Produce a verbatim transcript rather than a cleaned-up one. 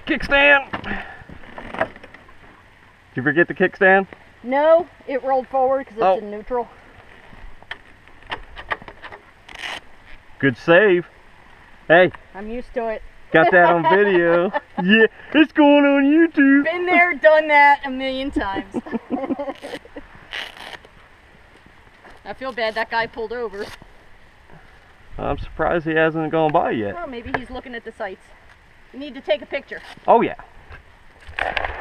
Kickstand! Did you forget the kickstand? No, it rolled forward because it's oh. in neutral. Good save. Hey. I'm used to it. Got that on video. Yeah, it's going on YouTube. Been there, done that a million times. I feel bad that guy pulled over. I'm surprised he hasn't gone by yet. Well, maybe he's looking at the sights. You need to take a picture. Oh yeah.